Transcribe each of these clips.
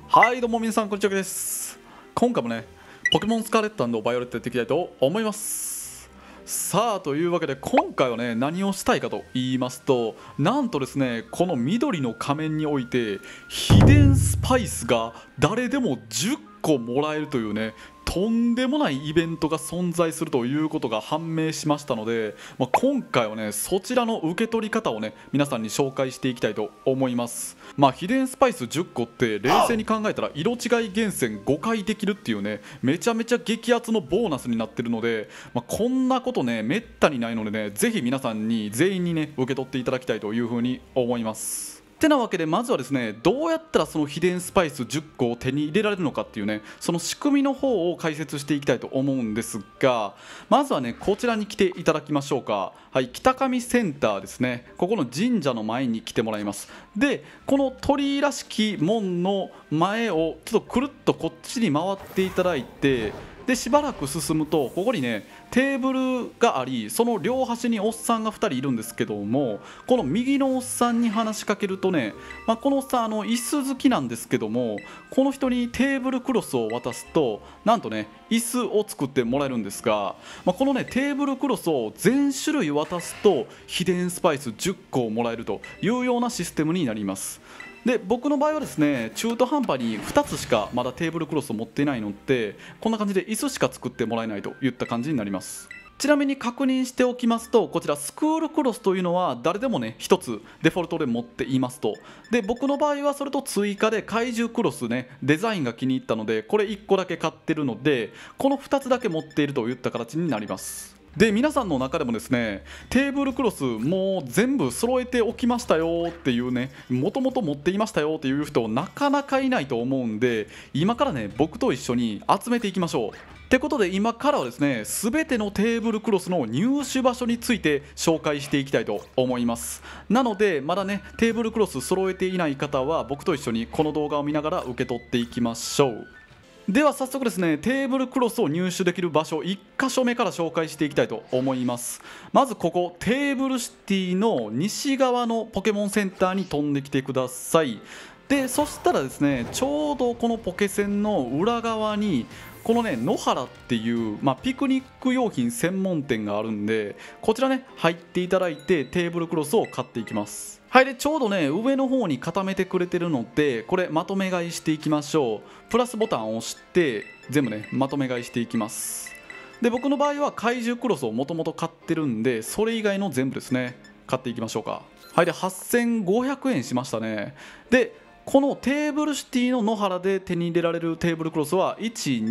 はいどうも皆さんこんにちはです。今回もねポケモンスカーレット&バイオレットやっていきたいと思います。さあというわけで今回はね何をしたいかと言いますと、なんとですねこの緑の仮面において秘伝スパイスが誰でも10個もらえるというねとんでもないイベントが存在するということが判明しましたので、今回はねそちらの受け取り方をね皆さんに紹介していきたいと思います。秘伝スパイス10個って冷静に考えたら色違い厳選5回できるっていうねめちゃめちゃ激アツのボーナスになってるので、こんなことねめったにないのでねぜひ皆さんに全員にね受け取っていただきたいというふうに思います。てなわけでまずはですねどうやったらその秘伝スパイス10個を手に入れられるのかっていうねその仕組みの方を解説していきたいと思うんですが、まずはねこちらに来ていただきましょうか。はい、北上センターですね。ここの神社の前に来てもらいます。でこの鳥居らしき門の前をちょっとくるっとこっちに回っていただいて、でしばらく進むとここにねテーブルがあり、その両端におっさんが2人いるんですけども、この右のおっさんに話しかけるとね、このおっさん椅子好きなんですけども、この人にテーブルクロスを渡すとなんとね椅子を作ってもらえるんですが、このねテーブルクロスを全種類渡すと秘伝スパイス10個をもらえるというようなシステムになります。で僕の場合はですね中途半端に2つしかまだテーブルクロスを持っていないので、こんな感じで椅子しか作ってもらえないといった感じになります。ちなみに確認しておきますと、こちらスクールクロスというのは誰でもね1つデフォルトで持っていますと。で僕の場合はそれと追加で怪獣クロスねデザインが気に入ったのでこれ1個だけ買ってるので、この2つだけ持っているといった形になります。で皆さんの中でもですねテーブルクロスもう全部揃えておきましたよっていうね、もともと持っていましたよっていう人なかなかいないと思うんで、今からね僕と一緒に集めていきましょう。ってことで今からはですね全てのテーブルクロスの入手場所について紹介していきたいと思います。なのでまだねテーブルクロス揃えていない方は僕と一緒にこの動画を見ながら受け取っていきましょう。では早速ですねテーブルクロスを入手できる場所1箇所目から紹介していきたいと思います。まずここテーブルシティの西側のポケモンセンターに飛んできてください。でそしたらですねちょうどこのポケセンの裏側にこのね野原っていう、ピクニック用品専門店があるんで、こちらね入っていただいてテーブルクロスを買っていきます。はい、でちょうどね上の方に固めてくれてるのでこれまとめ買いしていきましょう。プラスボタンを押して全部ねまとめ買いしていきます。で僕の場合は怪獣クロスをもともと買ってるんでそれ以外の全部ですね買っていきましょうか。はい、で8500円しましたね。でこのテーブルシティの野原で手に入れられるテーブルクロスは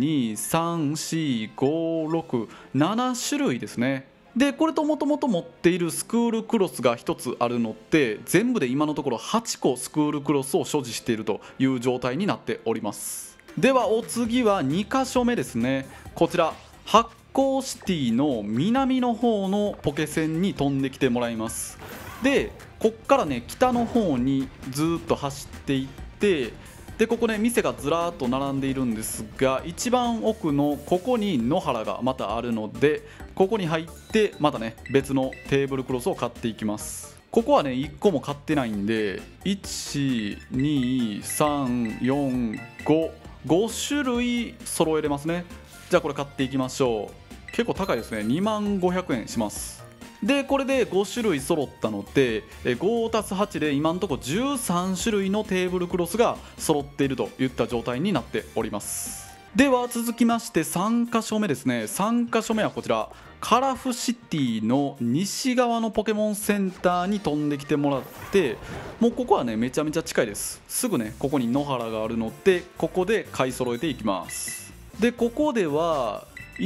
1234567種類ですね。でこれともともと持っているスクールクロスが1つあるので全部で今のところ8個スクールクロスを所持しているという状態になっております。ではお次は2箇所目ですね。こちら発光シティの南の方のポケセンに飛んできてもらいます。でこっからね北の方にずっと走っていって、でここね店がずらーっと並んでいるんですが、一番奥のここに野原がまたあるのでここに入ってまたね別のテーブルクロスを買っていきます。ここはね1個も買ってないんで12345種類揃えれますね。じゃあこれ買っていきましょう。結構高いですね。20500円します。でこれで5種類揃ったので 5+8 で今のところ13種類のテーブルクロスが揃っているといった状態になっております。では続きまして3箇所目ですね。3箇所目はこちらカラフシティの西側のポケモンセンターに飛んできてもらって、もうここはねめちゃめちゃ近いです。すぐねここに野原があるのでここで買い揃えていきます。でここでは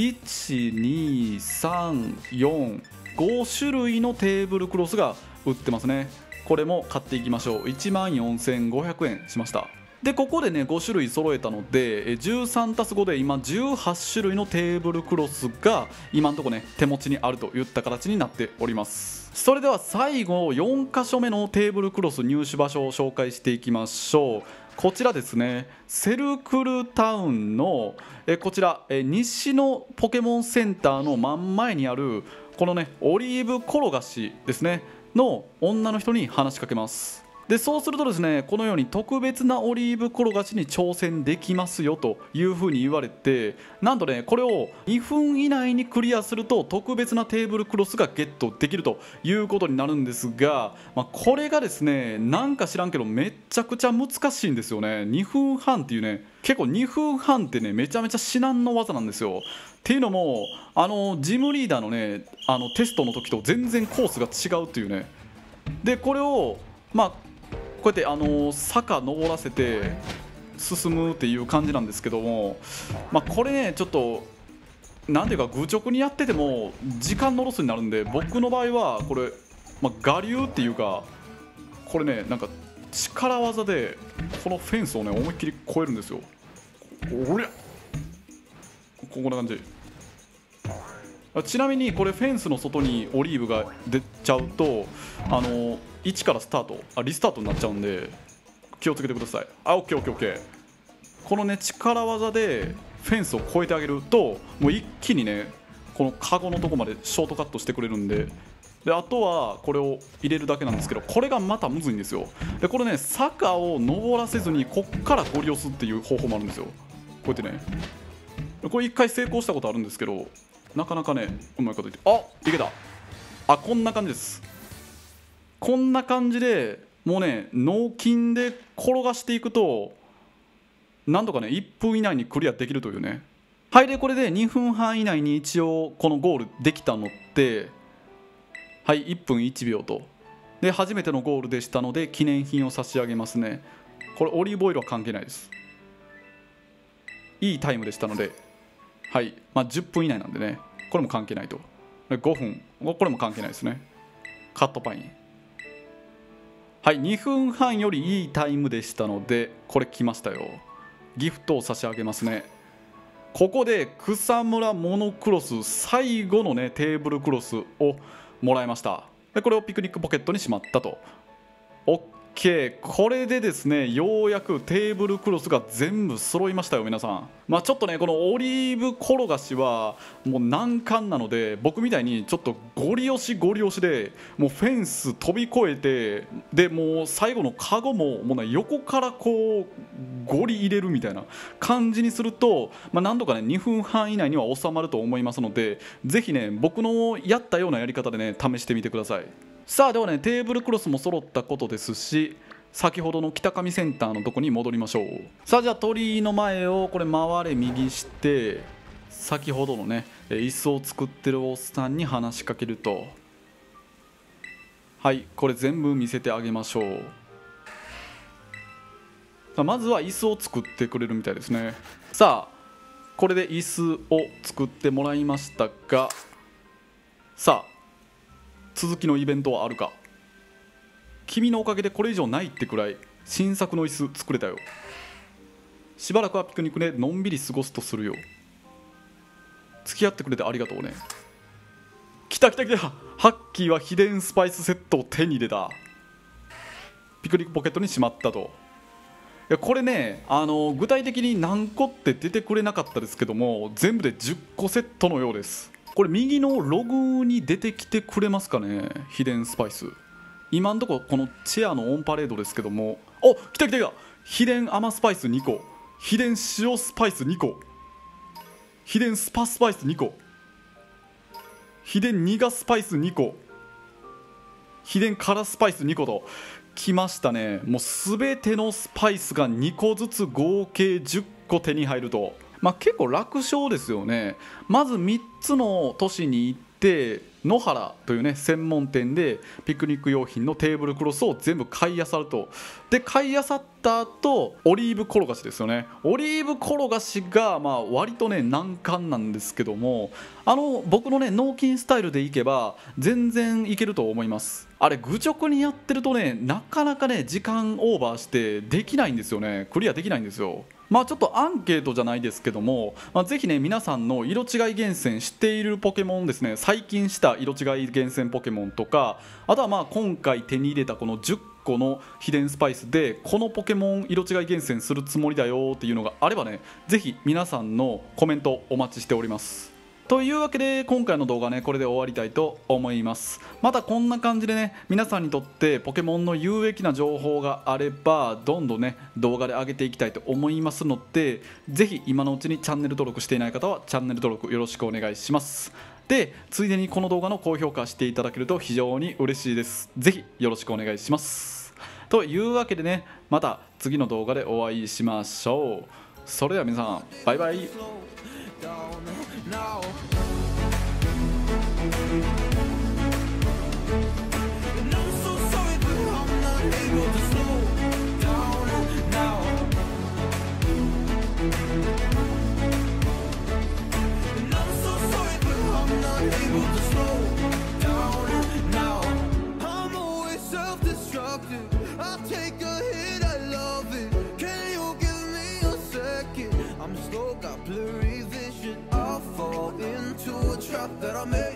12345種類のテーブルクロスが売ってますね。これも買っていきましょう。14500円しました。でここでね5種類揃えたので 13+5 で今18種類のテーブルクロスが今のところね手持ちにあるといった形になっております。それでは最後4箇所目のテーブルクロス入手場所を紹介していきましょう。こちらですねセルクルタウンのこちら西のポケモンセンターの真ん前にあるこのねオリーブ転がしですねの女の人に話しかけます。 でそうするとですね、このように特別なオリーブ転がしに挑戦できますよというふうに言われて、なんとねこれを2分以内にクリアすると特別なテーブルクロスがゲットできるということになるんですが、これがですねなんか知らんけどめっちゃくちゃ難しいんですよね。2分半っていうね、結構2分半ってねめちゃめちゃ至難の技なんですよ。っていうのもジムリーダーのねテストの時と全然コースが違うっていうね。でこれをこうやって坂登らせて進むっていう感じなんですけども、これねちょっとなんていうか愚直にやってても時間のロスになるんで、僕の場合はこれ、我流っていうかこれねなんか力技でこのフェンスをね思いっきり越えるんですよ。おりゃこんな感じ。ちなみにこれフェンスの外にオリーブが出ちゃうと1からスタートリスタートになっちゃうんで気をつけてください。オッケーオッケーオッケー。このね力技でフェンスを越えてあげるともう一気にねこのカゴのとこまでショートカットしてくれるんで、あとはこれを入れるだけなんですけど、これがまたむずいんですよ。でこれね坂を登らせずにこっからゴリ押すっていう方法もあるんですよ。こうやってね、これ1回成功したことあるんですけどなかなかねうまいこと言っていけた。こんな感じです。こんな感じでもうね脳筋で転がしていくとなんとかね1分以内にクリアできるというね。はい、でこれで2分半以内に一応このゴールできたのってはい1分1秒とで初めてのゴールでしたので記念品を差し上げますね。これオリーブオイルは関係ないです。いいタイムでしたので、はい、10分以内なんでねこれも関係ないと。5分これも関係ないですね。カットパイン、はい2分半よりいいタイムでしたのでこれ来ましたよ。ギフトを差し上げますね。ここで草むらモノクロス最後のねテーブルクロスをもらいました。でこれをピクニックポケットにしまったと。 OK、 これでですねようやくテーブルクロスが全部揃いましたよ皆さん。ちょっとねこのオリーブ転がしはもう難関なので、僕みたいにちょっとゴリ押しゴリ押しでもうフェンス飛び越えてでもう最後のカゴももう、ね、横からこうゴリ入れるみたいな感じにすると、なんとかね2分半以内には収まると思いますので、ぜひね僕のやったようなやり方でね試してみてください。さあではねテーブルクロスも揃ったことですし、先ほどの北上センターのとこに戻りましょう。さあじゃあ鳥居の前をこれ回れ右して先ほどのね椅子を作ってるおっさんに話しかけると、はいこれ全部見せてあげましょう。さあまずは椅子を作ってくれるみたいですね。さあこれで椅子を作ってもらいましたが、さあ続きのイベントはあるか。君のおかげでこれ以上ないってくらい新作の椅子作れたよ。しばらくはピクニックでのんびり過ごすとするよ。付き合ってくれてありがとうね。来た来た来た、ハッキーは秘伝スパイスセットを手に入れた。ピクニックポケットにしまったと。いやこれね具体的に何個って出てくれなかったですけども全部で10個セットのようです。これ右のログに出てきてくれますかね、秘伝スパイス。今んとここのチェアのオンパレードですけども、来た来た来た、秘伝甘スパイス2個、秘伝塩スパイス2個、秘伝スパスパイス2個、秘伝苦スパイス2個、秘伝辛スパイス2個ときましたね。もう全てのスパイスが2個ずつ合計10個手に入ると、結構楽勝ですよね。まず3つの都市に行って野原というね専門店でピクニック用品のテーブルクロスを全部買い漁ると。で買い漁った後オリーブ転がしですよね。オリーブ転がしが割とね難関なんですけども、僕のね脳筋スタイルでいけば全然いけると思います。あれ愚直にやってるとねなかなかね時間オーバーしてできないんですよね。クリアできないんですよ。ちょっとアンケートじゃないですけども、ぜひね皆さんの色違い厳選しているポケモンですね、最近した色違い厳選ポケモンとか、あとは今回手に入れたこの10個の秘伝スパイスでこのポケモン色違い厳選するつもりだよっていうのがあればね、ぜひ皆さんのコメントお待ちしております。 というわけで今回の動画ねこれで終わりたいと思います。またこんな感じでね皆さんにとってポケモンの有益な情報があればどんどんね動画で上げていきたいと思いますので、ぜひ今のうちにチャンネル登録していない方はチャンネル登録よろしくお願いします。でついでにこの動画の高評価していただけると非常に嬉しいです。ぜひよろしくお願いします。というわけでねまた次の動画でお会いしましょう。それでは皆さんバイバイ。 Got blurry vision, I'll fall into a trap that I made.